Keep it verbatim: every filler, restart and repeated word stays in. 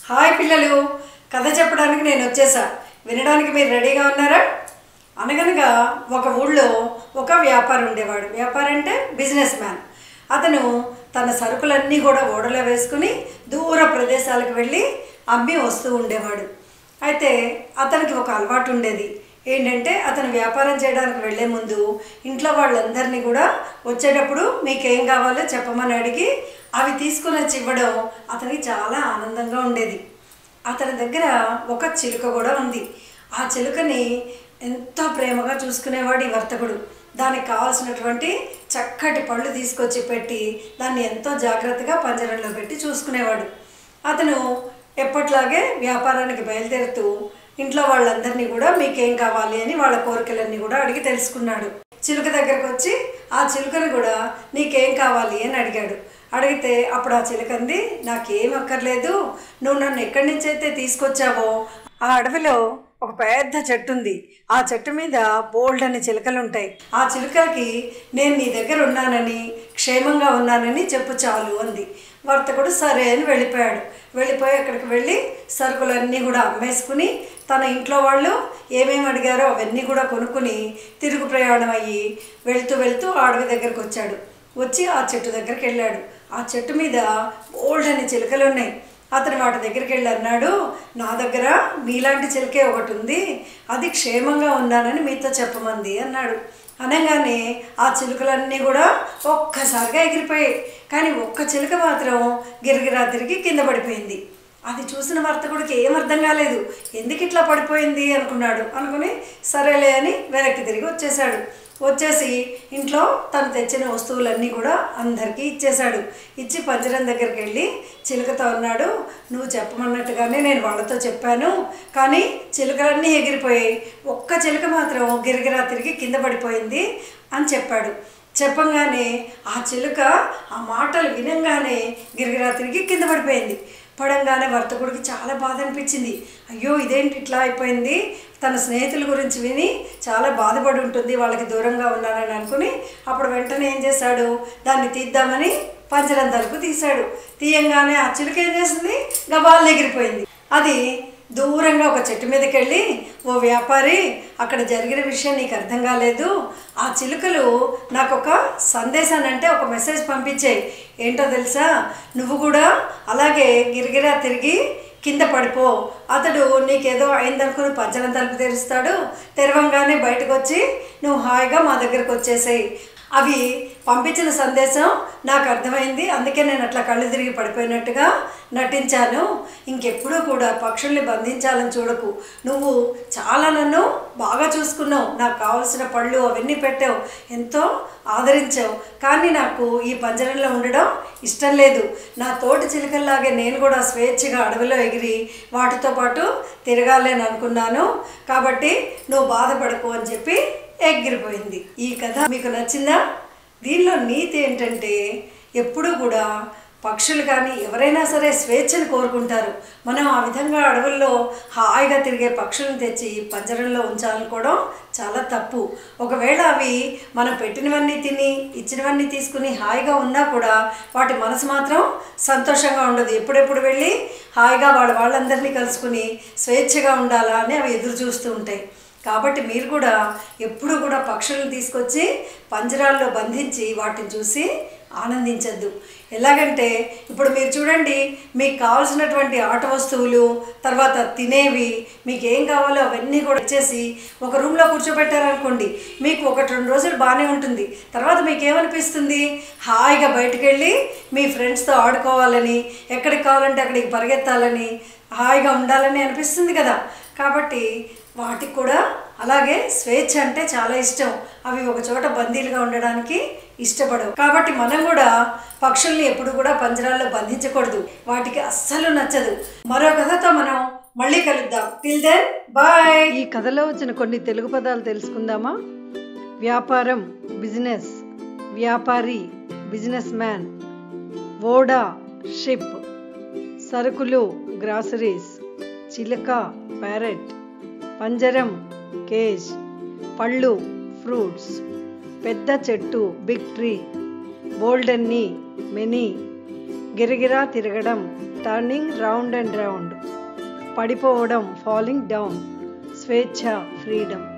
Hi పిల్లలు, కథ చెప్పడానికి నేను వచ్చేసా. వినడానికి మీరు రెడీగా ఉన్నారా? అనగనగా ఒక ఊళ్ళో ఒక వ్యాపారి ఉండేవాడు. వ్యాపారి అంటే బిజినెస్ మ్యాన్. అతను తన సరుకులన్నీ కూడా ఓడలో వేసుకుని దూర ప్రదేశాలకు వెళ్ళి అమ్మి వస్తూ ఉండేవాడు. అయితే అతనికి ఒక అలవాటు ఉండేది. ఏంటంటే అతను వ్యాపారం చేయడానికి వెళ్ళే ముందు ఇంట్లో వాళ్ళందరినీ కూడా వచ్చేటప్పుడు మీకేం కావాలో చెప్పమని అడిగి అవి తీసుకుని వచ్చి ఇవ్వడం అతనికి చాలా ఆనందంగా ఉండేది. అతని దగ్గర ఒక చిలుక కూడా ఉంది. ఆ చిలుకని ఎంతో ప్రేమగా చూసుకునేవాడు ఈ వర్తకుడు. దానికి కావాల్సినటువంటి చక్కటి పళ్ళు తీసుకొచ్చి పెట్టి దాన్ని ఎంతో జాగ్రత్తగా పంజరంలో పెట్టి చూసుకునేవాడు. అతను ఎప్పట్లాగే వ్యాపారానికి బయలుదేరుతూ ఇంట్లో వాళ్ళందరినీ కూడా మీకేం కావాలి అని వాళ్ళ కోరికలన్నీ కూడా అడిగి తెలుసుకున్నాడు. చిలుక దగ్గరకు వచ్చి ఆ చిలుకని కూడా నీకేం కావాలి అని అడిగాడు. అడిగితే అప్పుడు ఆ చిలుకంది, నాకేం అక్కర్లేదు, నువ్వు నన్ను ఎక్కడి నుంచి అయితే తీసుకొచ్చావో ఆ అడవిలో ఒక పెద్ద చెట్టు ఉంది. ఆ చెట్టు మీద బోల్డ్ అని చిలుకలు ఉంటాయి. ఆ చిలుకలకి నేను నీ దగ్గర ఉన్నానని క్షేమంగా ఉన్నానని చెప్పు చాలు అంది. వర్తకుడు సరే అని వెళ్ళిపోయాడు. వెళ్ళిపోయి అక్కడికి వెళ్ళి సరుకులన్నీ కూడా అమ్మేసుకుని తన ఇంట్లో వాళ్ళు ఏమేమి అడిగారో అవన్నీ కూడా కొనుక్కుని తిరుగు ప్రయాణం అయ్యి వెళ్తూ వెళ్తూ ఆ అడవి దగ్గరికి వచ్చాడు. వచ్చి ఆ చెట్టు దగ్గరికి వెళ్ళాడు. ఆ చెట్టు మీద బోల్డ్ అని చిలుకలు ఉన్నాయి. అతను వాటి దగ్గరికి వెళ్ళి అన్నాడు, నా దగ్గర మీలాంటి చిలుకే ఒకటి ఉంది, అది క్షేమంగా ఉన్నానని మీతో చెప్పమంది అన్నాడు. అనగానే ఆ చిలుకలన్నీ కూడా ఒక్కసారిగా ఎగిరిపోయాయి. కానీ ఒక్క చిలుక మాత్రం గిరగిరా తిరిగి కింద పడిపోయింది. అది చూసిన వర్తకుడికి ఏం అర్థం కాలేదు. ఎందుకు ఇట్లా పడిపోయింది అనుకున్నాడు. అనుకుని సరేలే అని వెనక్కి తిరిగి వచ్చేసాడు. వచ్చేసి ఇంట్లో తను తెచ్చిన వస్తువులన్నీ కూడా అందరికీ ఇచ్చేశాడు. ఇచ్చి పంజరం దగ్గరికి వెళ్ళి చిలుకతో అన్నాడు, నువ్వు చెప్పమన్నట్టుగానే నేను వాళ్ళతో చెప్పాను, కానీ చిలుకలన్నీ ఎగిరిపోయాయి, ఒక్క చిలుక మాత్రం గిరిగిరా తిరిగి కింద పడిపోయింది అని చెప్పాడు. చెప్పంగానే ఆ చిలుక ఆ మాటలు వినంగానే గిరిగిరా తిరిగి కింద పడిపోయింది. పడంగానే వర్తకుడికి చాలా బాధ అనిపించింది. అయ్యో ఇదేంటి ఇట్లా అయిపోయింది, తన స్నేహితుల గురించి విని చాలా బాధపడి ఉంటుంది, వాళ్ళకి దూరంగా ఉన్నానని అనుకుని అప్పుడు వెంటనే ఏం చేశాడు, దాన్ని తీద్దామని పంజరం తలుపు తీశాడు. తీయంగానే ఆ చిలుక ఏం చేసింది, గబాల్ని ఎగిరిపోయింది. అది దూరంగా ఒక చెట్టు మీదకి వెళ్ళి, ఓ వ్యాపారి, అక్కడ జరిగిన విషయం నీకు అర్థం కాలేదు, ఆ చిలుకలు నాకు ఒక సందేశాన్ని అంటే ఒక మెసేజ్ పంపించాయి. ఏంటో తెలుసా, నువ్వు కూడా అలాగే గిరిగిరా తిరిగి కింద పడిపో, అతడు నీకేదో అయిందనుకుని పంజరం తలుపు తెరుస్తాడు, తెరవంగానే బయటకు వచ్చి నువ్వు హాయిగా మా దగ్గరకు వచ్చేసాయి. అవి పంపించిన సందేశం నాకు అర్థమైంది, అందుకే నేను అట్లా కళ్ళు తిరిగి పడిపోయినట్టుగా నటించాను. ఇంకెప్పుడూ కూడా పక్షుల్ని బంధించాలని చూడకు, నువ్వు చాలా నన్ను బాగా చూసుకున్నావు, నాకు కావలసిన పళ్ళు అవన్నీ పెట్టావు, ఎంతో ఆదరించావు, కానీ నాకు ఈ పంజరంలో ఉండడం ఇష్టం లేదు. నా తోటి చిలుకల్లాగే నేను కూడా స్వేచ్ఛగా అడవిలో ఎగిరి వాటితో పాటు తిరగాలని అనుకున్నాను, కాబట్టి నువ్వు బాధపడకు అని చెప్పి ఎగిరిపోయింది. ఈ కథ మీకు నచ్చిందా? దీనిలో నీతి ఏంటంటే ఎప్పుడూ కూడా పక్షులు కానీ ఎవరైనా సరే స్వేచ్ఛను కోరుకుంటారు. మనం ఆ విధంగా అడవుల్లో హాయిగా తిరిగే పక్షులను తెచ్చి పంజరంలో ఉంచాలనుకోవడం చాలా తప్పు. ఒకవేళ అవి మనం పెట్టినవన్నీ తిని ఇచ్చినవన్నీ తీసుకుని హాయిగా ఉన్నా కూడా వాటి మనసు మాత్రం సంతోషంగా ఉండదు. ఎప్పుడెప్పుడు వెళ్ళి హాయిగా వాళ్ళ వాళ్ళందరినీ కలుసుకుని స్వేచ్ఛగా ఉండాలా అని అవి ఎదురు చూస్తూ ఉంటాయి. కాబట్టి మీరు కూడా ఎప్పుడు కూడా పక్షులను తీసుకొచ్చి పంజరాల్లో బంధించి వాటిని చూసి ఆనందించద్దు. ఎలాగంటే ఇప్పుడు మీరు చూడండి, మీకు కావాల్సినటువంటి ఆట వస్తువులు, తర్వాత తినేవి, మీకు ఏం కావాలో అవన్నీ కూడా ఇచ్చేసి ఒక రూమ్లో కూర్చోబెట్టారనుకోండి, మీకు ఒకటి రెండు రోజులు బాగానే ఉంటుంది. తర్వాత మీకు ఏమనిపిస్తుంది, హాయిగా బయటకు వెళ్ళి మీ ఫ్రెండ్స్తో ఆడుకోవాలని, ఎక్కడికి కావాలంటే అక్కడికి పరిగెత్తాలని, హాయిగా ఉండాలని అనిపిస్తుంది కదా. కాబట్టి వాటికి కూడా అలాగే స్వేచ్ఛ అంటే చాలా ఇష్టం. అవి ఒక చోట బందీలుగా ఉండడానికి ఇష్టపడవు. కాబట్టి మనం కూడా పక్షుల్ని ఎప్పుడు కూడా పంజరాల్లో బంధించకూడదు, వాటికి అస్సలు నచ్చదు. మరో కథతో మనం మళ్ళీ కలుద్దాం. Till then bye. ఈ కథలో వచ్చిన కొన్ని తెలుగు పదాలు తెలుసుకుందామా? వ్యాపారం బిజినెస్, వ్యాపారి బిజినెస్ మ్యాన్, ఓడా షిప్, సరుకులు గ్రాసరీస్, చిలుక ప్యారెట్, పంజరం కేజ్, పళ్ళు ఫ్రూట్స్, పెద్ద చెట్టు బిగ్ ట్రీ, బోల్డన్ని మెనీ, గిరగిరా తిరగడం టర్నింగ్ రౌండ్ అండ్ రౌండ్, పడిపోవడం, ఫాలింగ్ డౌన్, స్వేచ్ఛ, ఫ్రీడమ్.